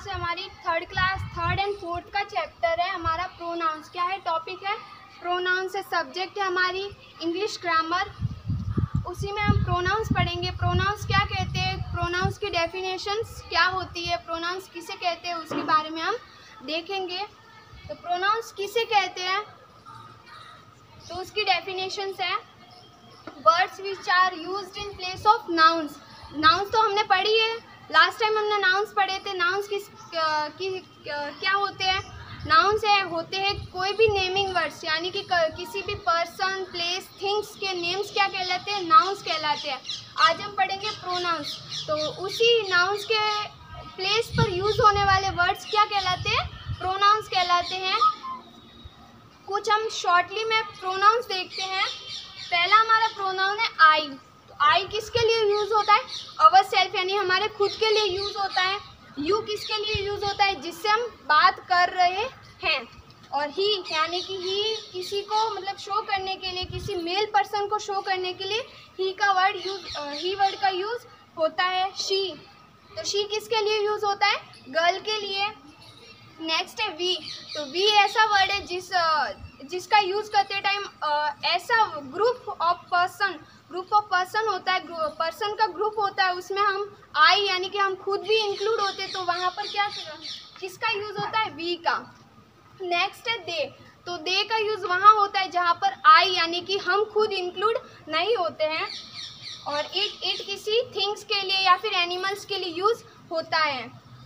Class है हमारी, third class, third and fourth का चैप्टर है हमारा प्रोनाउंस। क्या है टॉपिक है? प्रोनाउंस है, सब्जेक्ट है हमारी इंग्लिश ग्रामर। उसी में हम प्रोनाउंस पढ़ेंगे। प्रोनाउंस क्या कहते हैं, प्रोनाउंस की डेफिनेशंस क्या होती है, प्रोनाउंस किसे कहते हैं, उसके बारे में हम देखेंगे। तो प्रोनाउंस किसे कहते हैं, तो उसकी डेफिनेशंस है words which are used in place of nouns. Nouns तो हमने पढ़ी है, लास्ट टाइम हमने नाउन्स पढ़े थे। नाउन्स क्या होते हैं? नाउन्स होते हैं कोई भी नेमिंग वर्ड्स, यानी कि किसी भी पर्सन, प्लेस, थिंग्स के नेम्स क्या कहलाते हैं? नाउन्स कहलाते हैं। आज हम पढ़ेंगे प्रोनाउंस। तो उसी नाउन्स के प्लेस पर यूज होने वाले वर्ड्स क्या कहलाते हैं? प्रोनाउंस कहलाते हैं। कुछ हम शॉर्टली में प्रोनाउंस देखते हैं। पहला हमारा प्रोनाउन है आई। तो आई किसके लिए यूज होता है? अवर सेल्फ, यानी हमारे खुद के लिए यूज होता है। यू किसके लिए यूज होता है? जिससे हम बात कर रहे हैं। और ही, यानी कि ही किसी को मतलब शो करने के लिए, किसी मेल पर्सन को शो करने के लिए ही वर्ड का यूज होता है। शी, तो शी किसके लिए यूज होता है? गर्ल के लिए। नेक्स्ट है वी। तो वी ऐसा वर्ड है जिसका यूज करते टाइम ऐसा ग्रुप ऑफ पर्सन होता है, पर्सन का ग्रुप होता है, उसमें हम आई यानी कि हम खुद भी इंक्लूड होते हैं। तो वहाँ पर किसका यूज होता है? वी का। नेक्स्ट है दे। तो दे का यूज वहाँ होता है जहाँ पर आई यानी कि हम खुद इंक्लूड नहीं होते हैं। और इट किसी थिंग्स के लिए या फिर एनिमल्स के लिए यूज होता है।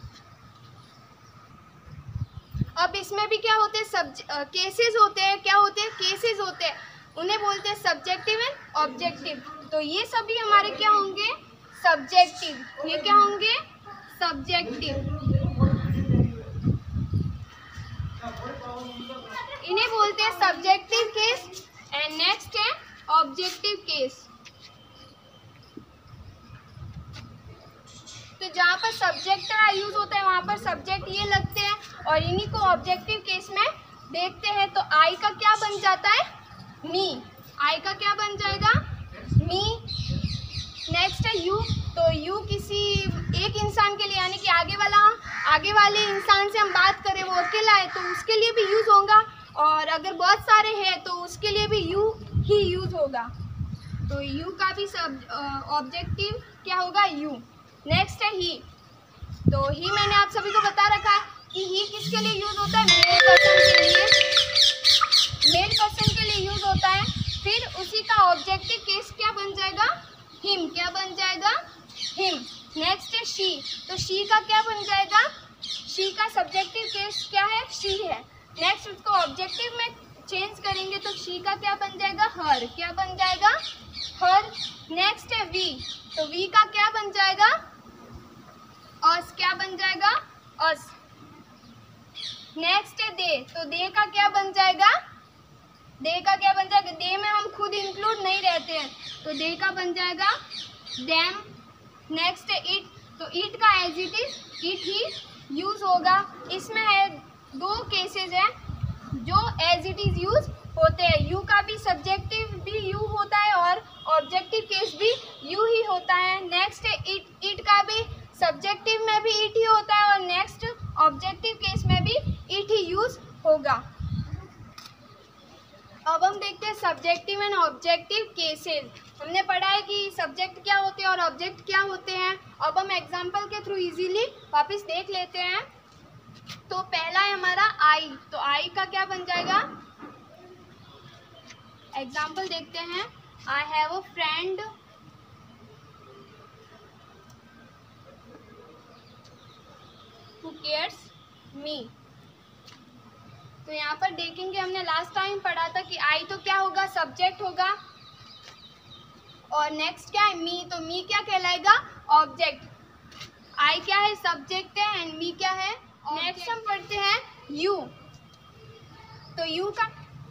अब इसमें भी क्या होते हैं? केसेस होते हैं। क्या होते हैं? केसेस होते हैं। उन्हें बोलते हैं सब्जेक्टिव एंड ऑब्जेक्टिव। तो ये सभी हमारे क्या होंगे? सब्जेक्टिव। ये क्या होंगे? सब्जेक्टिव। इन्हें बोलते हैं सब्जेक्टिव केस। एंड नेक्स्ट है ऑब्जेक्टिव केस। तो जहाँ पर सब्जेक्ट का यूज होता है वहाँ पर सब्जेक्ट ये लगते हैं, और इन्हीं को ऑब्जेक्टिव केस में देखते हैं। तो आई का क्या बन जाता है? मी। आई का क्या बन जाएगा? मी। नेक्स्ट है यू। तो यू किसी एक इंसान के लिए, यानी कि आगे वाले इंसान से हम बात करें, वो अकेला है तो उसके लिए भी यूज होगा, और अगर बहुत सारे हैं तो उसके लिए भी यू ही यूज होगा। तो यू का भी ऑब्जेक्टिव क्या होगा? यू। नेक्स्ट है ही। तो ही मैंने आप सभी को बता रखा है कि ही किसके लिए यूज होता है? मेल पर्सन के लिए। मेल पर्सन के लिए यूज होता है। फिर उसी का ऑब्जेक्टिव केस क्या बन जाएगा? हिम। क्या बन जाएगा? हिम। नेक्स्ट है शी। तो शी का क्या बन जाएगा? शी का सब्जेक्टिव केस क्या है? शी है। नेक्स्ट उसको ऑब्जेक्टिव में चेंज करेंगे तो शी का क्या बन जाएगा? हर। क्या बन जाएगा? हर। नेक्स्ट है वी। तो वी का क्या बन जाएगा? अस। क्या बन जाएगा? अस। नेक्स्ट है दे। तो दे का क्या बन जाएगा? दे का क्या बन जाएगा? दे में हम खुद इंक्लूड नहीं रहते हैं, तो दे का बन जाएगा देम। नेक्स्ट है इट। तो इट का एज इट इज इट ही यूज होगा। इसमें है दो केसेस है जो एज इट इज यूज होते हैं। यू का भी सब्जेक्टिव भी यू होता है और ऑब्जेक्टिव केस भी यू ही होता है। नेक्स्ट है इट। इट का भी सब्जेक्टिव में भी इट ही होता है और नेक्स्ट ऑब्जेक्टिव केस में भी इट ही यूज होगा। अब हम देखते हैं सब्जेक्टिव एंड ऑब्जेक्टिव केसेस। हमने पढ़ा है कि सब्जेक्ट क्या होते हैं और ऑब्जेक्ट क्या होते हैं। अब हम एग्जाम्पल के थ्रू इजीली वापस देख लेते हैं। तो पहला है हमारा आई। तो आई का क्या बन जाएगा? एग्जाम्पल देखते हैं। I have a friend who cares me. तो यहाँ पर देखेंगे, हमने लास्ट टाइम पढ़ा था कि आई तो क्या होगा? सब्जेक्ट होगा। और नेक्स्ट क्या है? मी। तो मी क्या कहलाएगा? ऑब्जेक्ट। आई क्या है? सब्जेक्ट है एंड मी क्या है? नेक्स्ट हम पढ़ते हैं यू। तो यू का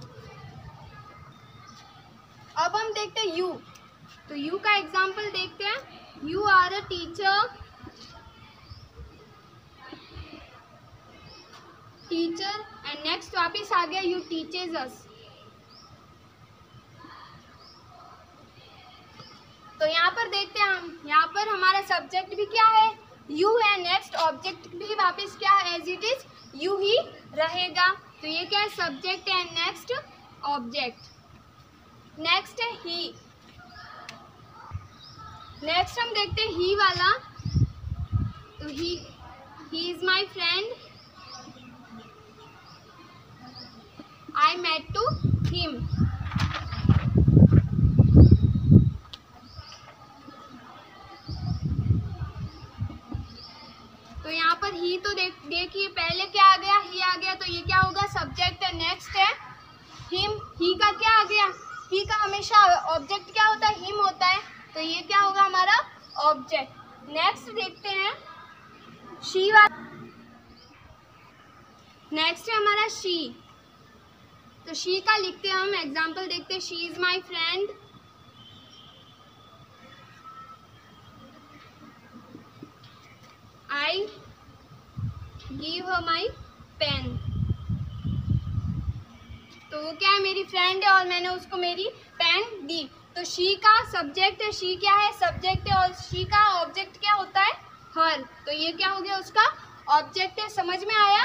अब हम देखते हैं यू। तो यू का एग्जाम्पल देखते हैं। You are a teacher and next वापिस आ गया यू टीचेज अस। तो यहाँ पर देखते हैं हम, यहाँ पर हमारा सब्जेक्ट भी क्या है? यू है। नेक्स्ट ऑब्जेक्ट भी वापस क्या एज इट इज यू ही रहेगा। तो ये क्या है, सब्जेक्ट है। Next object. नेक्स्ट है ही। नेक्स्ट हम देखते हैं ही वाला। तो he is my friend, I met to him. तो यहाँ पर ही तो देखिए पहले क्या आ गया, ही आ गया, तो ये क्या होगा, सब्जेक्ट है। नेक्स्ट है हिम। ही का क्या आ गया, ही का हमेशा ऑब्जेक्ट क्या होता है, हिम होता है, तो ये क्या होगा हमारा ऑब्जेक्ट। नेक्स्ट देखते हैं शी वाला। नेक्स्ट है हमारा शी। तो शी का लिखते हैं हम, एग्जाम्पल देखते हैं। She is my friend, I give her my pen. तो वो क्या है, मेरी फ्रेंड है और मैंने उसको मेरी पेन दी। तो शी का सब्जेक्ट है, शी क्या है, सब्जेक्ट है, और शी का ऑब्जेक्ट क्या होता है, हर। तो ये क्या हो गया, उसका ऑब्जेक्ट है। समझ में आया।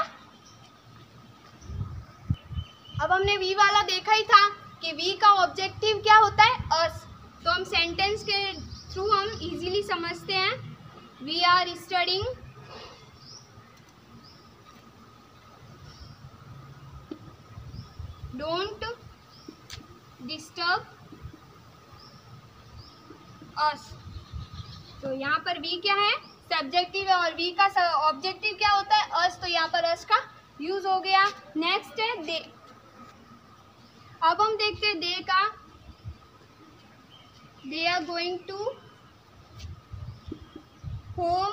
अब हमने वी वाला देखा ही था कि वी का ऑब्जेक्टिव क्या होता है, अस। तो हम सेंटेंस के थ्रू हम इजीली समझते हैं। We are studying, don't disturb us. तो यहाँ पर वी क्या है, सब्जेक्टिव है, और वी का ऑब्जेक्टिव क्या होता है, अस। तो यहाँ पर अस का यूज हो गया। नेक्स्ट है दे। अब हम देखते हैं दे का। They are going to home,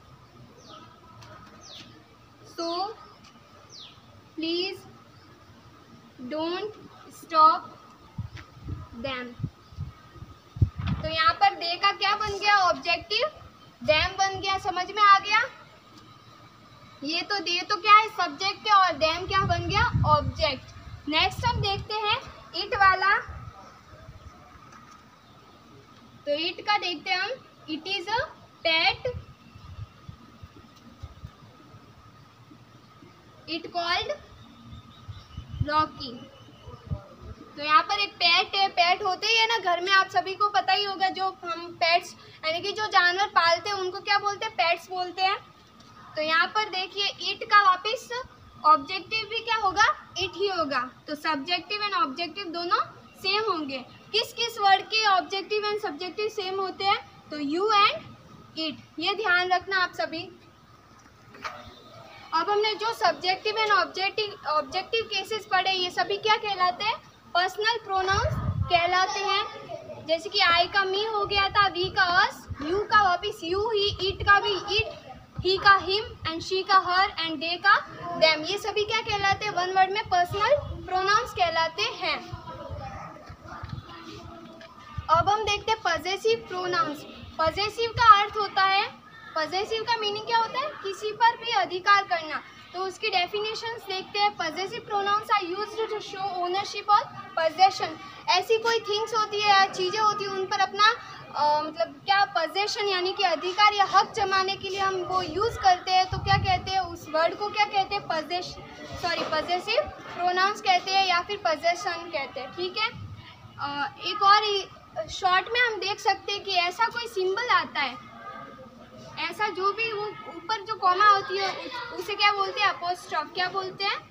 so please don't stop them. तो यहाँ पर दे का क्या बन गया, ऑब्जेक्टिव, देम बन गया। समझ में आ गया। ये तो दे तो क्या है, सब्जेक्ट है, और देम क्या बन गया, ऑब्जेक्ट। नेक्स्ट हम देखते हैं इट वाला। तो इट का देखते हैं हम। It is a pet, it called Rocky. तो यहाँ पर एक पेट है। पेट होते ही है ना घर में, आप सभी को पता ही होगा। जो हम पेट्स यानी कि जो जानवर पालते हैं उनको क्या बोलते हैं, पेट्स बोलते हैं। तो यहाँ पर देखिए इट का वापस ऑब्जेक्टिव भी क्या होगा, इट ही होगा। तो सब्जेक्टिव एंड ऑब्जेक्टिव दोनों सेम होंगे। किस किस वर्ड के ऑब्जेक्टिव एंड सब्जेक्टिव सेम होते हैं, तो यू एंड इट, ये ध्यान रखना आप सभी। अब हमने जो सब्जेक्टिव एंड ऑब्जेक्टिव केसेस पढ़े, ये सभी क्या कहलाते हैं, पर्सनल प्रोनाउंस कहलाते हैं। जैसे कि आई का मी हो गया था, वी का अस, यू का वापिस यू ही, इट का भी इट, ही का हिम, एंड शी का हर, एंड दे का देम। ये सभी क्या कहलाते हैं, वन वर्ड में पर्सनल प्रोनाउंस कहलाते हैं। अब हम देखते हैं पजेसिव प्रोनाउंस। पजेसिव का अर्थ होता है, पजेसिव का मीनिंग क्या होता है, किसी पर भी अधिकार करना। तो उसकी डेफिनेशंस देखते हैं। Possessive pronouns are used to show ownership और पोजेशन। ऐसी कोई थिंग्स होती है या चीज़ें होती है, उन पर अपना मतलब क्या पोजेशन यानी कि अधिकार या हक जमाने के लिए हम वो यूज़ करते हैं। तो क्या कहते हैं, उस वर्ड को क्या कहते हैं, पजेसिव प्रोनाउंस कहते हैं, या फिर पोजेशन कहते हैं। ठीक है। एक और शॉर्ट में हम देख सकते हैं कि ऐसा कोई सिंबल आता है, ऐसा जो भी वो ऊपर जो कॉमा होती है उसे क्या बोलते हैं, अपोस्ट्रॉफ। क्या बोलते हैं,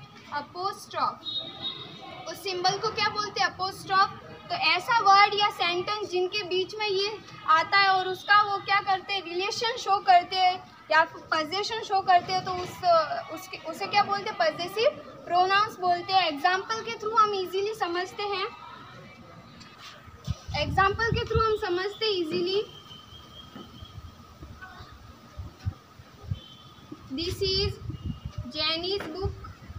अपोस्ट्रॉफ। उस सिंबल को क्या बोलते हैं, अपोस्ट्रॉफ। तो ऐसा वर्ड या सेंटेंस जिनके बीच में ये आता है और उसका वो क्या करते हैं, रिलेशन शो करते हैं या फिर पोजेशन शो करते हैं, तो उसे क्या बोलते हैं, पजेसिव प्रोनाउंस बोलते हैं। एग्जाम्पल के थ्रू हम इजीली समझते हैं। एग्जाम्पल के थ्रू हम समझते easily. This is Jenny's book.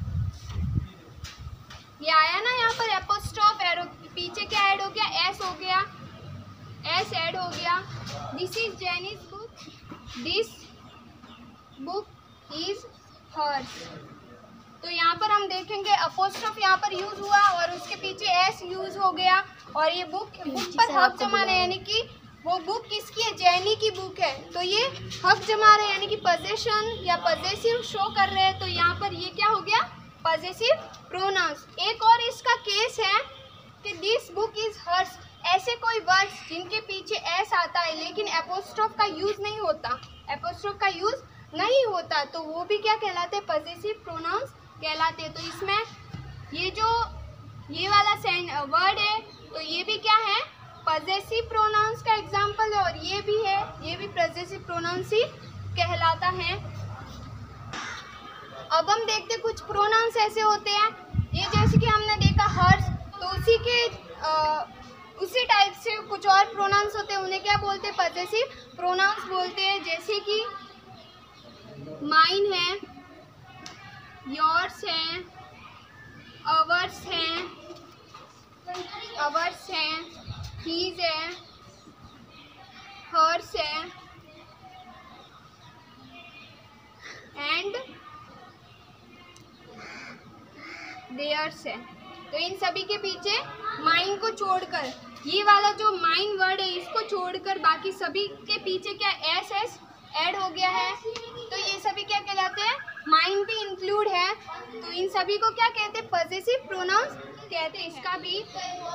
ये आया ना यहाँ पर एपोस्ट्रॉफ, एरो पीछे क्या ऐड हो गया, एस हो गया, एस ऐड हो गया। This is Jenny's book, this book is hers. तो यहाँ पर हम देखेंगे अपोस्ट्रॉफ यहाँ पर यूज हुआ और उसके पीछे एस यूज हो गया, और ये बुक पर हक जमाना यानी कि वो बुक किसकी है? जैनी की बुक है। तो ये हक जमा रहे यानी कि पोजेशन या पॉजेसिव शो कर रहे हैं, तो यहाँ पर ये क्या हो गया? Possessive pronouns. एक और इसका केस है कि दिस बुक इज हर्स। ऐसे कोई वर्ड्स जिनके पीछे एस आता है लेकिन एपोस्ट्रोफ का यूज नहीं होता, एपोस्ट्रोफ का यूज नहीं होता, तो वो भी क्या कहलाते हैं? पॉजेसिव प्रोनाउंस कहलाते हैं। तो इसमें ये वाला वर्ड है, तो ये भी क्या है? पॉजेसिव प्रोनाउंस का एग्जाम्पल है, और ये भी है, ये भी पॉजेसिव प्रोनाउंस ही कहलाता है। अब हम देखते कुछ प्रोनाउंस ऐसे होते हैं, ये जैसे कि हमने देखा हर्स, तो उसी टाइप से कुछ और प्रोनाउंस होते हैं, उन्हें क्या बोलते हैं? पॉजेसिव प्रोनाउंस बोलते हैं। जैसे कि माइन है, योर्स है, अवर्स है, हीज है, हर्स है एंड देयर्स है। तो इन सभी के पीछे माइन को छोड़कर, ये वाला जो माइन वर्ड है इसको छोड़कर बाकी सभी के पीछे क्या एस ऐड हो गया है, तो ये सभी क्या कहलाते हैं? माइन भी इंक्लूड है। तो इन सभी को क्या कहते हैं? पॉजेसिव प्रोनाउंस कहते हैं। इसका भी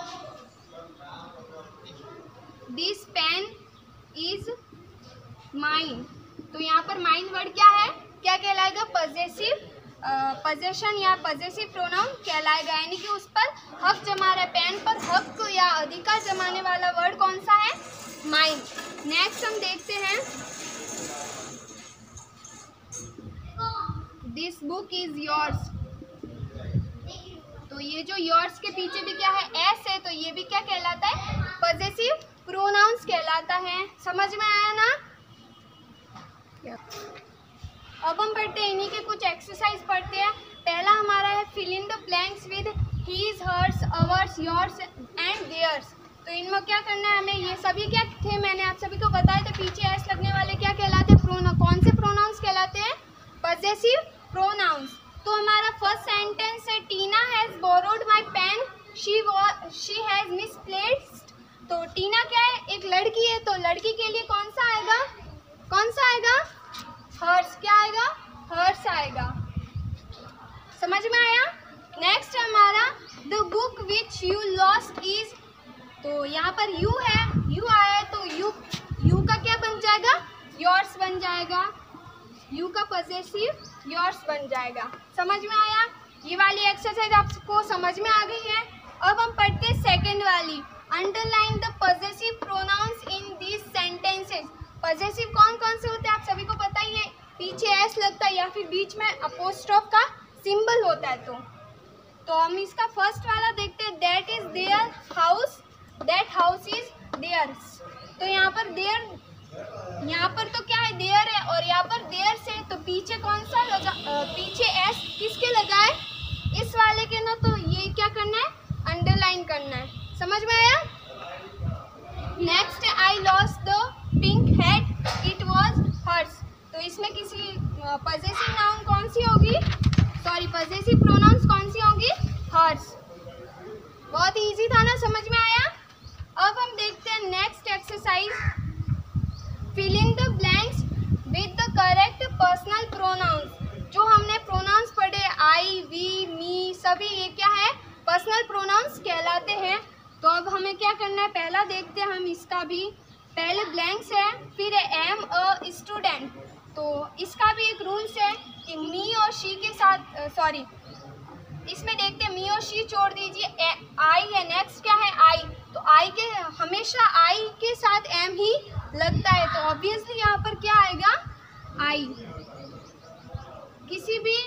दिस पेन इज माइन, तो यहाँ पर माइन वर्ड क्या है? क्या कहलाएगा? पॉजेशन या पॉजेसिव प्रोनाउन कहलाएगा, यानी कि उस पर हक जमा रहा है। पेन पर हक या अधिकार जमाने वाला वर्ड कौन सा है? माइन। नेक्स्ट हम देखते हैं, दिस बुक इज योर्स। तो ये जो योर्स के पीछे भी क्या है? एस है, तो ये भी क्या कहलाता है? पॉजेसिव प्रोनाउंस कहलाता है। समझ में आया ना? अब हम पढ़ते हैं, इन्हीं के कुछ एक्सरसाइज पढ़ते हैं। पहला हमारा है fill in the blanks with his, hers, ours, yours and theirs. तो इनमें क्या करना है हमें? ये सभी क्या थे मैंने आप सभी को बताया था, पीछे एस लगने वाले क्या कहलाते हैं? कौन से प्रोनाउंस कहलाते हैं? Possessive pronouns. तो हमारा फर्स्ट सेंटेंस है, Tina has borrowed my pen, she has misplaced. तो टीना क्या है? एक लड़की है, तो लड़की के लिए कौन सा आएगा? कौन सा आएगा? हर्स। क्या आएगा? हर्स आएगा। समझ में आया? नेक्स्ट है हमारा the book which you lost is. तो यहाँ पर यू है, यू आया है, तो यू का क्या बन जाएगा? योर्स बन जाएगा। यू का पॉजेसिव योर्स बन जाएगा। समझ में आया? ये वाली एक्सरसाइज आपको समझ में आ गई है। अब हम पढ़ते हैं सेकेंड वाली, underline the possessive pronouns in these sentences. Possessive कौन कौन से होते हैं आप सभी को पता ही है, पीछे एस लगता है या फिर बीच में अपोस्ट्रोफ का सिंबल होता है। तो हम इसका फर्स्ट वाला देखते हैं, that is their house, that house is theirs. तो यहाँ पर देयर, यहाँ पर तो क्या है? देयर है, और यहाँ पर देयर से तो पीछे कौन सा लगा? पीछे एस किसके लगा है? इस वाले के ना। तो ये क्या करना है? अंडरलाइन करना है। समझ में आया? नेक्स्ट है I lost the pink hat, it was hers. तो इसमें किसी पॉजेसिव नाउन कौन सी होगी? सॉरी, पॉजेसिव प्रोनाउंस कौन सी होगी? हर्स। बहुत इजी था ना? समझ में आया? अब हम देखते हैं next exercise, fill in the blanks with the correct personal pronouns. जो हमने प्रोनाउंस पढ़े आई, वी, मी, सभी ये क्या है? पर्सनल प्रोनाउंस कहलाते हैं। तो अब हमें क्या करना है? पहला देखते हैं हम इसका भी। पहले ब्लैंक्स है, फिर है एम अ स्टूडेंट। तो इसका भी एक रूल्स है कि मी और शी के साथ, सॉरी इसमें देखते हैं मी और शी छोड़ दीजिए, आई है। नेक्स्ट क्या है? आई। तो आई के हमेशा आई के साथ एम ही लगता है, तो ऑब्वियसली यहाँ पर क्या आएगा? आई। किसी भी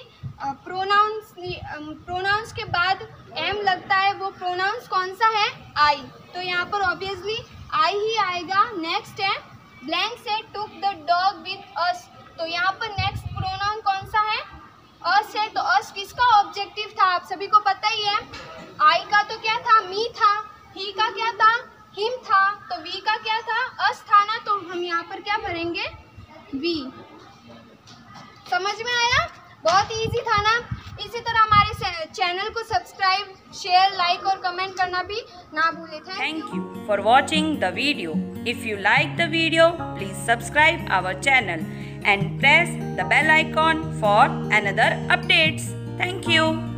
प्रोनाउंस के बाद एम लगता है, वो प्रोनाउंस कौन सा है? आई। तो यहाँ पर ऑब्वियसली आई ही आएगा। नेक्स्ट है ब्लैंक से took the dog with us. तो यहाँ पर नेक्स्ट प्रोनाउन कौन सा है? अस है। तो अस किसका ऑब्जेक्टिव था आप सभी को पता ही है। आई का तो क्या था? मी था। ही का क्या था? हिम था। तो वी का क्या था? अस था ना। तो हम यहाँ पर क्या भरेंगे? वी। समझ में आया? बहुत इजी था ना? इसी तरह हमारे चैनल को सब्सक्राइब सब्सक्राइब, शेयर, लाइक और कमेंट करना भी ना भूलें। Thank you for watching the video. If you like the video, please subscribe our channel and press the bell icon for another updates. Thank you.